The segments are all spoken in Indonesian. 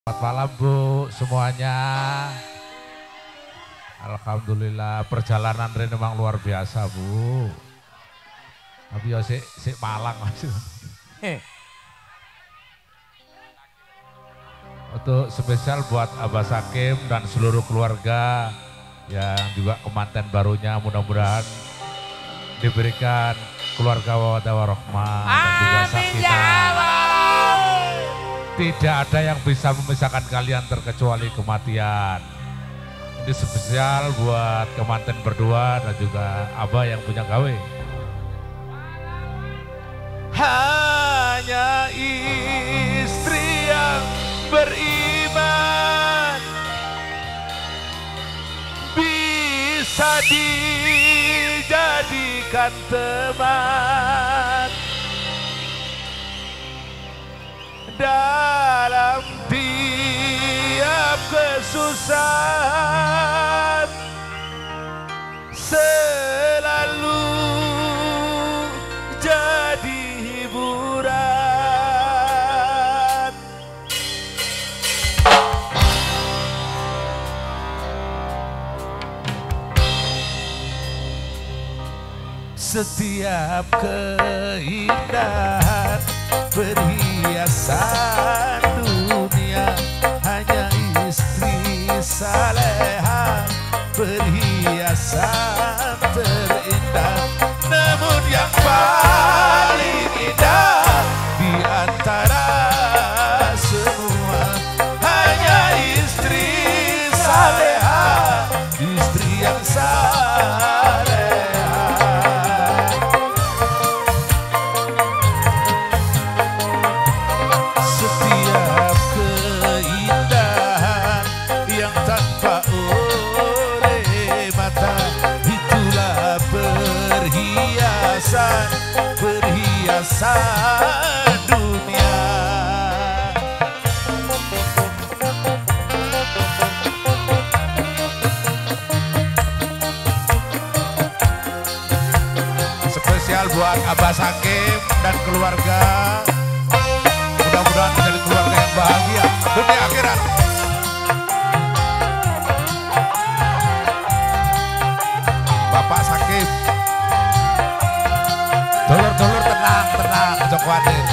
Selamat malam Bu semuanya. Alhamdulillah perjalanan Ren memang luar biasa Bu. Tapi ya sik Malang Mas. Untuk spesial buat Abah Sakim dan seluruh keluarga yang juga kemanten barunya, mudah-mudahan diberikan keluarga mawaddah warahmah dan juga sakinah. Tidak ada yang bisa memisahkan kalian terkecuali kematian. Ini spesial buat kemanten berdua dan juga Abah yang punya gawe. Hanya istri yang beriman bisa dijadikan teman dalam tiap kesusahan, selalu jadi hiburan. Setiap keindahan perhiasan dunia, hanya istri saleha perhiasan terindah. Namun yang paling indah di antara semua hanya istri saleha, istri yang saleha. Perhiasan dunia. Spesial buat Abah Sakim dan keluarga. Mudah-mudahan menjadi keluarga yang bahagia dunia akhirat. Bapak Sakim, dulur-dulur tenang, ojo kuatir.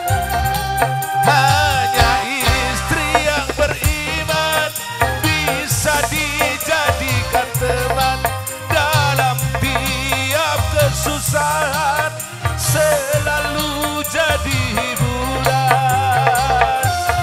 Hanya istri yang beriman bisa dijadikan teman dalam tiap kesusahan, selalu jadi hiburan.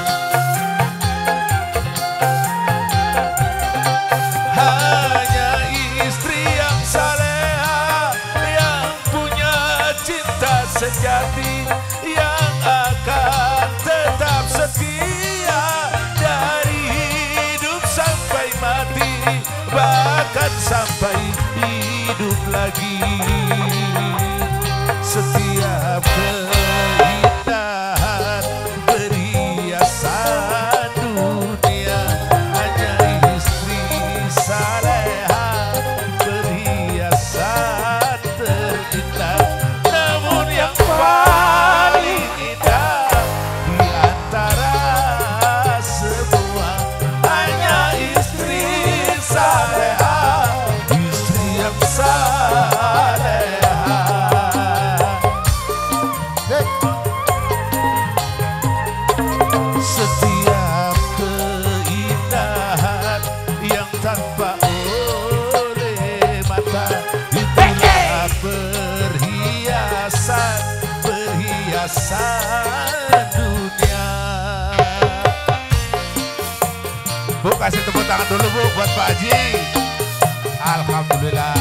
Hanya istri yang saleha yang punya cinta sejati, yang akan tetap setia dari hidup sampai mati, bahkan sampai hidup lagi. Setiap keindahan perhiasan dunia, hanya istri saleha perhiasan terindah. Namun yang paling indah di antara semua hanya istri saleha, istri yang saleha. Setiap keindahan yang tanpa oleh mata, itulah perhiasan dunia. Bu, kasih tepuk tangan dulu Bu buat Pak Haji. Alhamdulillah.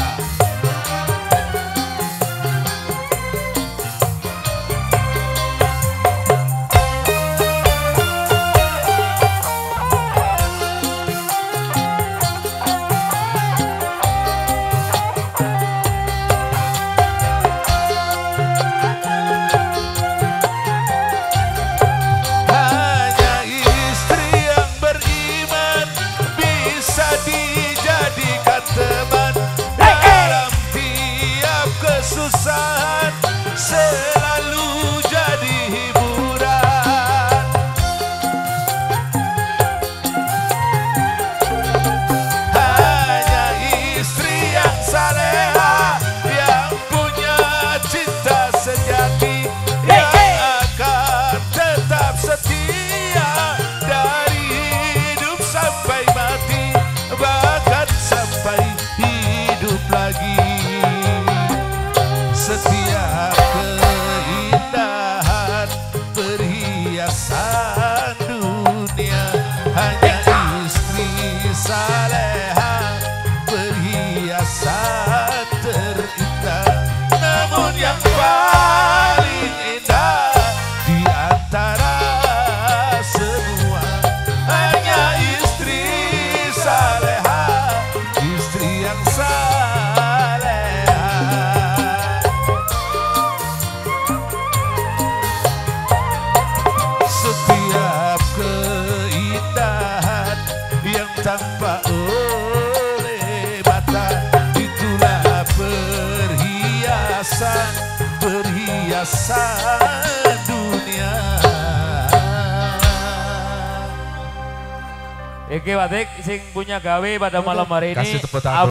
Dijadikan teman dalam hanya istri saleha perhiasan terindah. Namun yang paling indah di antara semua hanya istri saleha, istri yang saleha. Setiap keindahan yang tampak oleh mata, itulah perhiasan dunia. Iki Wadik sing punya gawe pada malam hari ini. Kasih tepuk tangan.